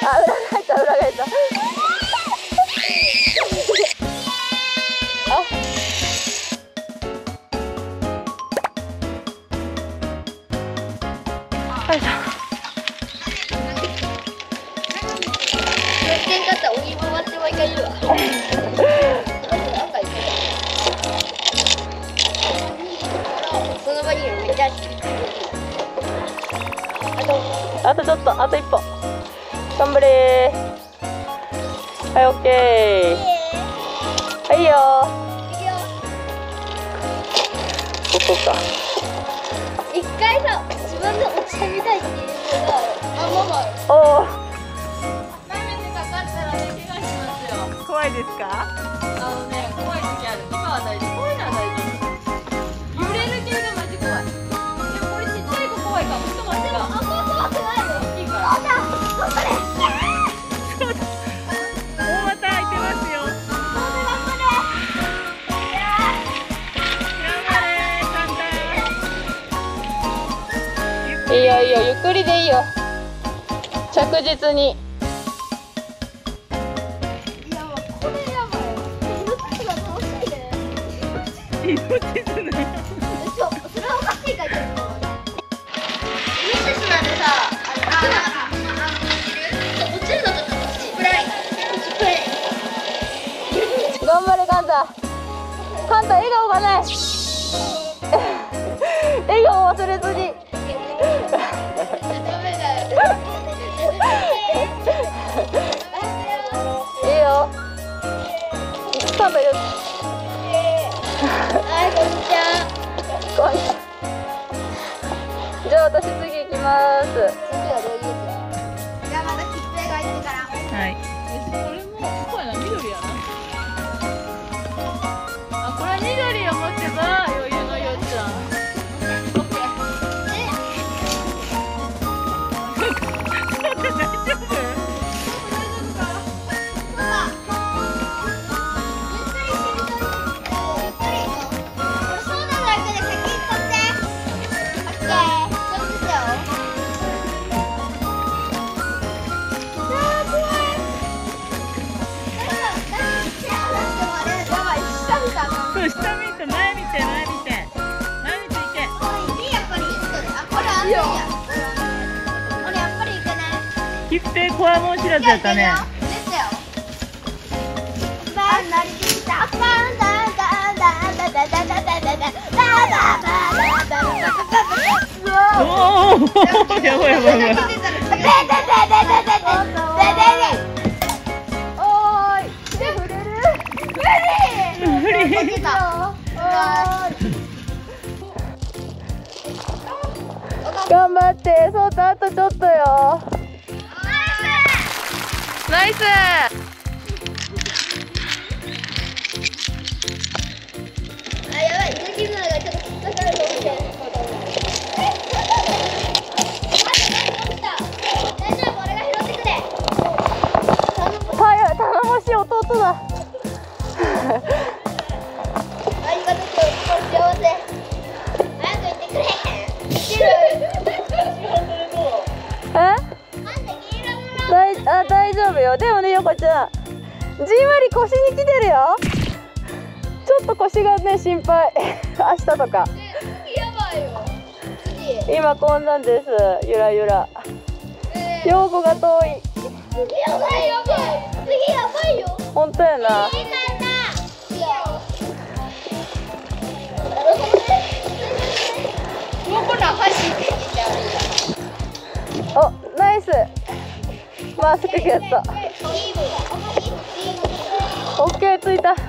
あ、裏返った裏返った。あ、よいしょ。あとちょっと、あと一歩。頑張れー。はい、オッケー。はい、いいよー。ここか。 一回さ、自分で落ちてみたいっていうのがママ。 おお。 ダメにかかったらね、怪我しますよ。 怖いですか？ 怖い時ある。今は大丈夫。こういうのは大丈夫。揺れる系がマジ怖い。でもこれちっちゃい子怖いかも。人が違う。 あんま怖くないよ。 大きいから。 大股開いてますよ。いいよいいよ、ゆっくりでいいよ。着実に。 いや、もうこれやばい。命が楽しいね。 命綱。 それはおかしいか言ってるの。命綱でさ、落ちるのと楽しい。 頑張れカンタ。カンタ笑顔がない。笑顔忘れずに。いいよ。カンタよ。 はい、こんにちは。 こんにちは。じゃあ私次行きます。 じゃあまた切符がいてから。 はい。 これも、ここやな、緑やな。あ、これ緑を持てば余裕のよっちゃん。 下見て、前見て、前見て。前見ていけ。切符こわもん知らずやったね。おお、やばいやばいやばい。頑張って、そうとあとちょっとよ。ナイス。頼もしい弟だ。大丈夫よ。でもね、横ちゃん、じんわり腰に来てるよ。ちょっと腰がね、心配。明日とか。今こんなんです。ゆらゆら。用語が遠い。 やばいやばい。次やばいよ。 本当やな。お、ナイス。マスクゲット。オッケー、ついた。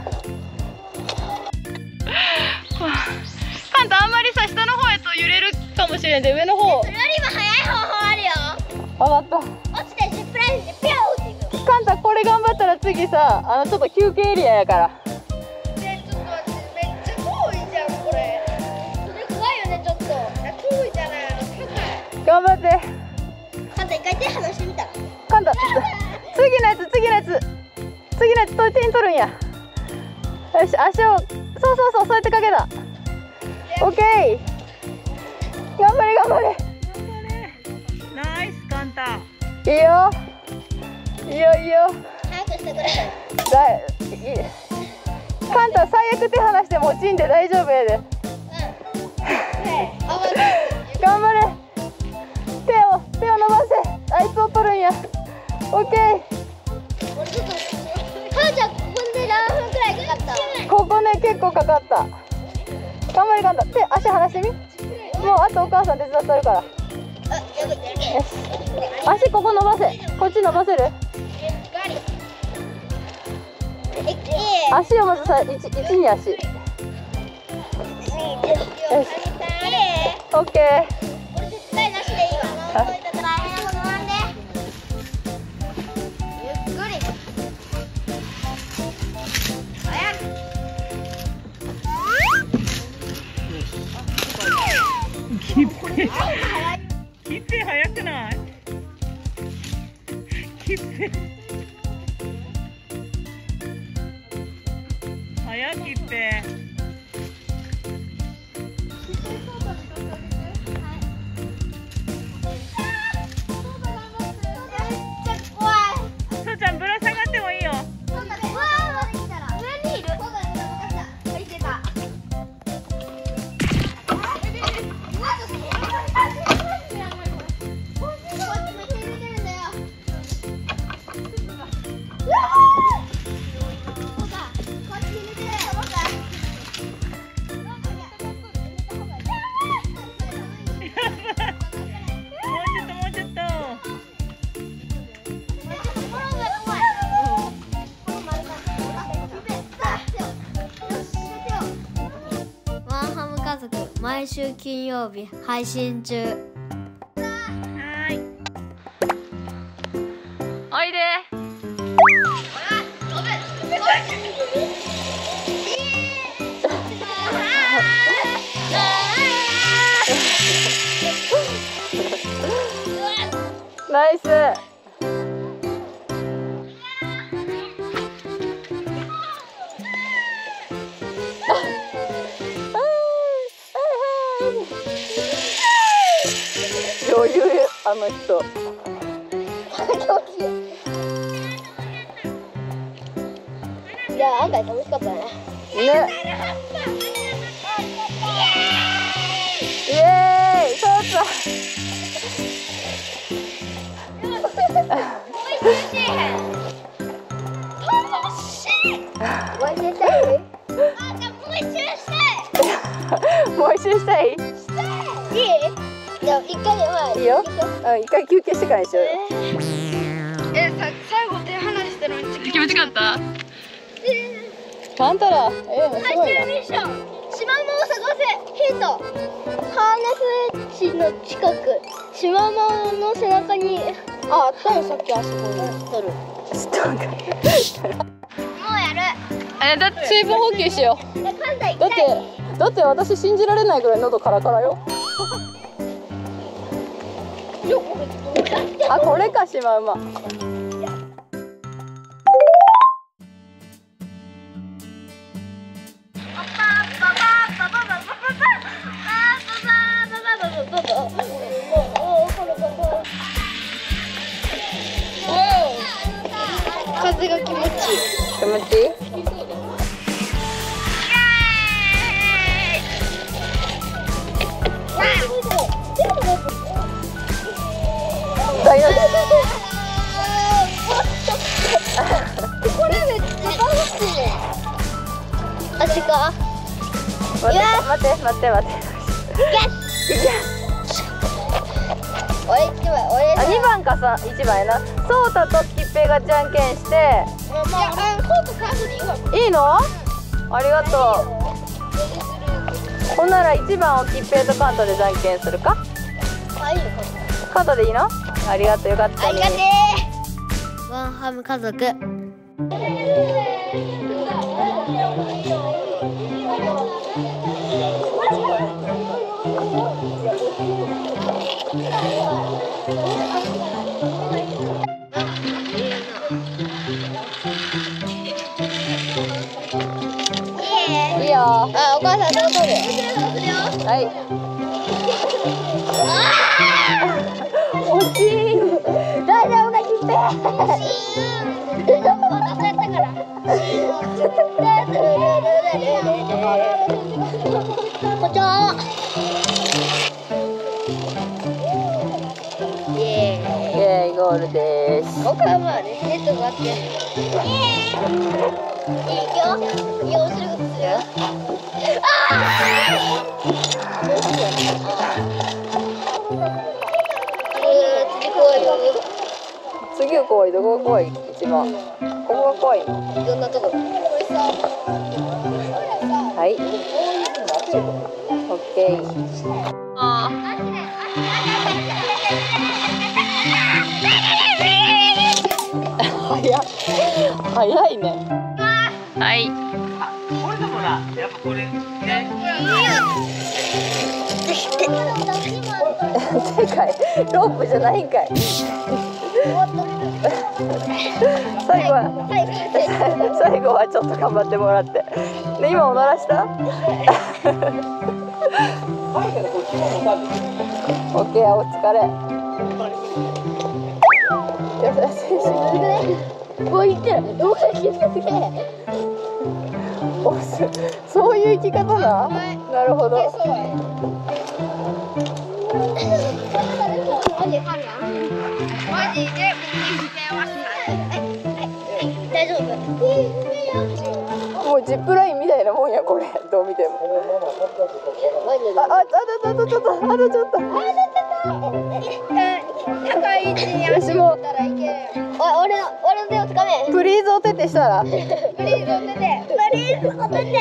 カンタ、あんまりさ、下の方やと揺れるかもしれんで、上の方。 それよりも早い方法あるよ。 分かった。 落ちてジップラインでピョーっていく。 カンタ、これ頑張ったら次さ、ちょっと休憩エリアやから。 ちょっと待って、めっちゃ遠いじゃん、これ。それ怖いよね、ちょっと。遠いじゃない、高い。 頑張って。 カンタ、一回手離してみたら。 カンタ、次のやつ、次のやつ。次のやつ、手に取るんや。よし、足を、そうやってかけた。オッケー。頑張れ、頑張れ。 ナイスカンタ。 いいよ。 してくれ。 カンタ最悪手離しても落ちんで大丈夫やで。頑張れ。手を伸ばせ。あいつを取るんや。オッケー。 母ちゃんここで何分くらいかかった？ ここね結構かかった。頑張れカンタ。手足離してみ。もうあとお母さん手伝ってるから。よし。足ここ伸ばせ。こっち伸ばせる？足をまずさ、1に足。よし。オッケー。 俺絶対なしでいいわ。ゆっくり。早く。 キッペ早くない？キッペ早くキッペ。そうちゃんぶら下がってもいいよ。 上にいる。いけた。 もうちょっと。 ワンハム家族毎週金曜日配信中。 はい。 おいで。 ナイス。余裕あの人。 いや案外楽しかったね。 ね。イエーイ。そうそう。 もう一周したい？ もう一周したい？ いい？じゃあ一回でもいいよ。一回休憩してからにしようよ。 最後手離してるのに気持ちよかった？ カンタラ、すごいな。 ミッション。シマウマを探せ。ヒント。ハーネスエッジの近く。シマウマの背中に。あったよさっきあそこに。取る。もうやる。 だって水分補給しよう。 カンタ行きだたい。 って私信じられないぐらい喉カラカラよ。あ、これかシマウマ。 風が気持ちいい。 気持ちいい？大丈夫。 これめっちゃ楽しいね。足が。 待って。 俺1番。 あ、2番か1番やな。ソータとキッペイがじゃんけんして。 いや、コートカードでいいわ。 いいの？ありがとう。ほんなら1番をキッペイとカンタでじゃんけんするか？ あ、いいよ。 カンタでいいの？ありがとう、よかったね。 ワンハム家族。 いいよ。 あ、お母さんどうぞ。 はい。おちん。 大丈夫か、キッペ。 こんにちは。イエーイ。 ゴールです。 僕はまあね、ネットがあって。いいよ。よすることするよ。 次は怖い。どこが怖い？一番。ここが怖いの。 どんなところ？ はい。オッケー。あ早いね。はい。 これでもな、やっぱこれね。 でかい。ロープじゃないんかい。最後はちょっと頑張ってもらって。で、今おならした？オッケー、お疲れ。 もう行ってる。 そういう生き方な。なるほど。 大丈夫。 もうジップラインみたいなもんやこれ。どう見ても。あとちょっと。 高い位置に私も俺の手をつかめ。 プリーズお手手したら。 プリーズお手手。プリーズお手手。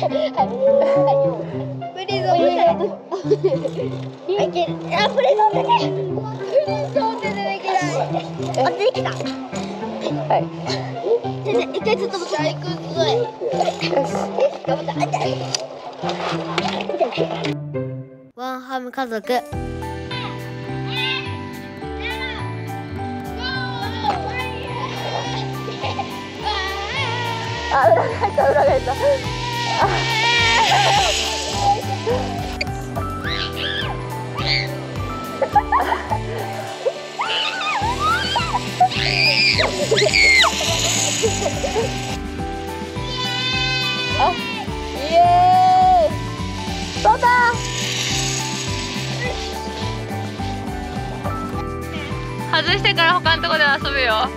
プリーズお手手。いける。あ、プリーズお手手。プリーズお手手できない。あ、できた。 はい。 一回ずっと僕行くぞ。頑張った。ワンハム家族。 あ、裏返った。あ、イエーイ。取った。外してから他のとこで遊ぶよ。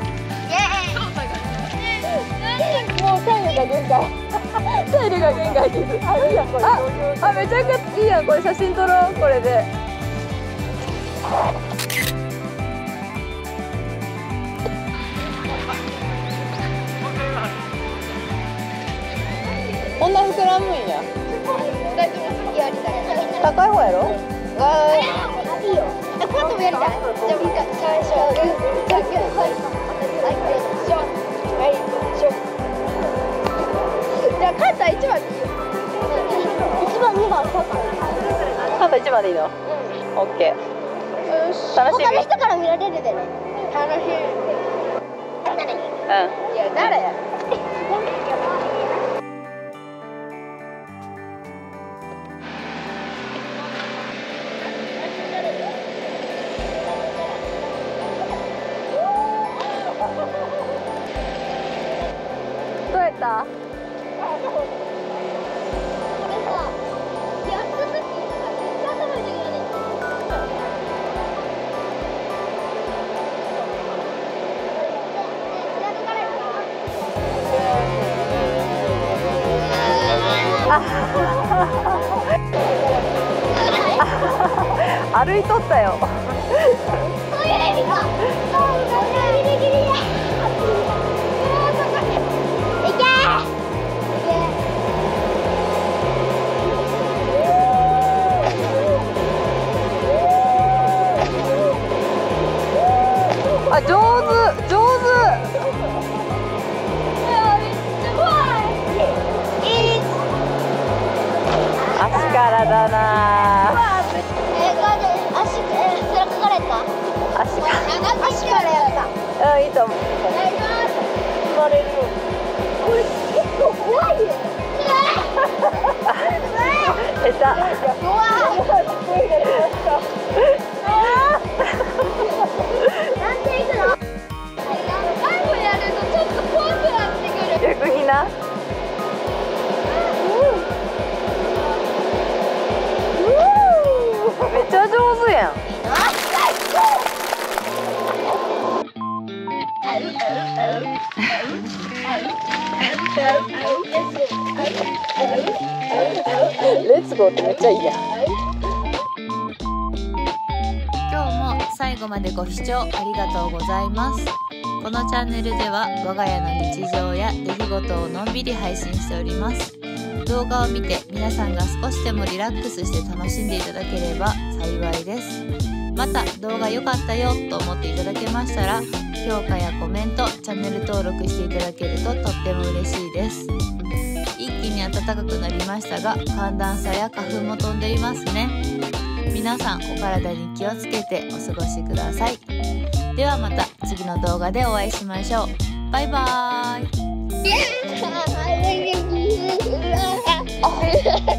もう体力が限界。体力が限界です。いいやんこれ。あ、めちゃくちゃいいやんこれ。写真撮ろうこれで。こんな膨らむんや。高い方やろ。 いいよ。こうやってもやりたい。じゃあ最初じゃあ肩1番でいいよ。1番2番肩1番でいいの。オッケー。楽しみ。 他の人から見られるでね。楽しみ。いや誰や。 どうやった？歩いとったよ。あ、上手上手。足からだな。 足からやった。 うん、いいと思う。乗れる。 これ結構怖いよ。 下手。 怖い。なんで行くの？ な。めっちゃ上手やん。レッツゴーってめっちゃいいやん。今日も最後までご視聴ありがとうございます。このチャンネルでは我が家の日常や出来事をのんびり配信しております。動画を見て皆さんが少しでもリラックスして楽しんでいただければ幸いです。また動画良かったよと思っていただけましたら評価やコメント、チャンネル登録していただけるととっても嬉しいです。一気に暖かくなりましたが寒暖差や花粉も飛んでいますね。皆さんお体に気をつけてお過ごしください。ではまた次の動画でお会いしましょう。バイバーイ。